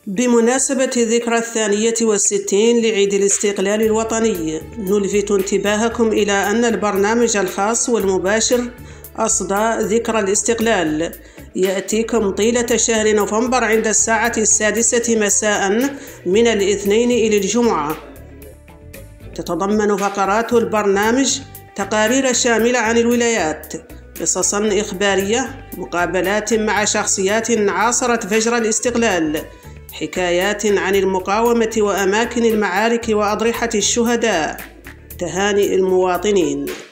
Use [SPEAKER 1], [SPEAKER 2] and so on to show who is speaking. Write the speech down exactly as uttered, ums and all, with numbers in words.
[SPEAKER 1] بمناسبة الذكرى الثانية والستين لعيد الاستقلال الوطني، نلفت انتباهكم إلى أن البرنامج الخاص والمباشر أصداء ذكرى الاستقلال يأتيكم طيلة شهر نوفمبر عند الساعة السادسة مساء من الاثنين إلى الجمعة. تتضمن فقرات البرنامج تقارير شاملة عن الولايات، قصصاً إخبارية، مقابلات مع شخصيات عاصرت فجر الاستقلال، حكايات عن المقاومة وأماكن المعارك وأضرحة الشهداء، تهانئ المواطنين.